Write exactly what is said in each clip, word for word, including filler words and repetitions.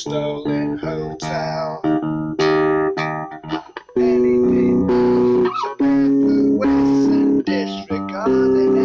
stolen hotel. Anything superfluous and disregarded.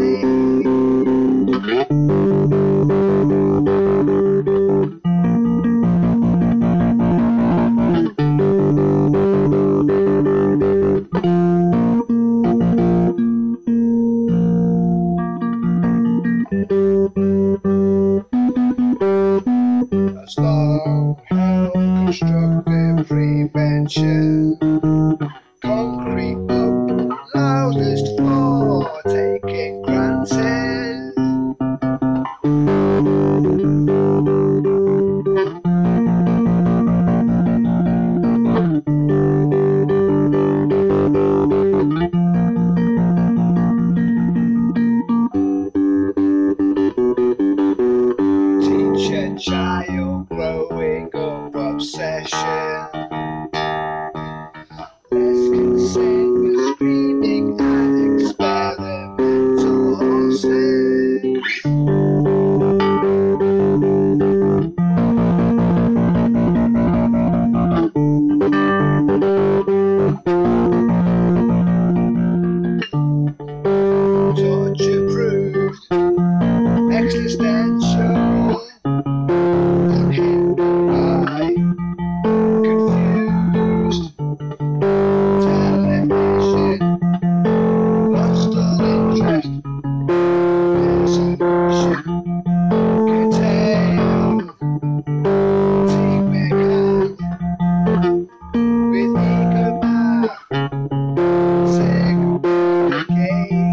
As long held constructive prevention, concrete up, loudest for taking granted. Teacher, child, growing up obsession. Less consent with screaming at experimental horses. Torture proved existential, unhindered, confused. Television, lost all interest. Resolution, curtailed. Team hand with ego map. Circumnavigate.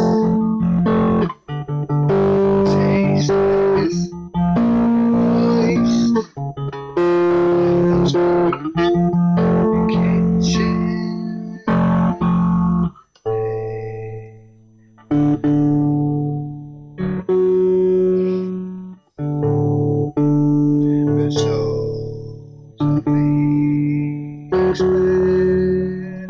Tasteless, moist. Loudest kitchen. Results of the experiment.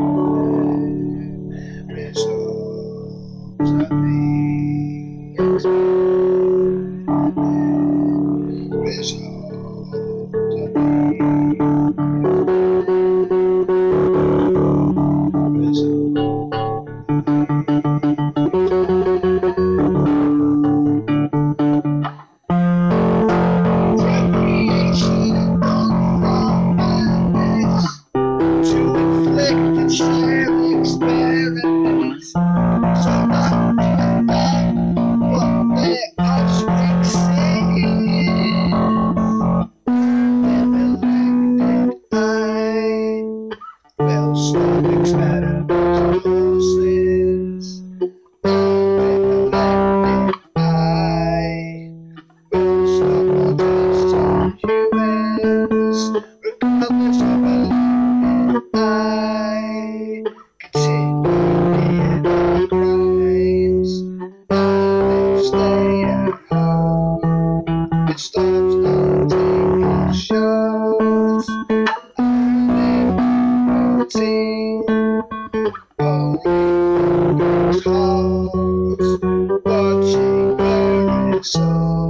Results of the experiment. Results of the results. Procreation from malice to inflict and share experiments, so not come back what their offspring say. Never landed, I will stop experimental horses. Never landed, I will stop all tests on humans. Regardless of a limit, I continue being our crimes. I stay at home and stops starting our shows. I'm routine, only focus holds, watching the results.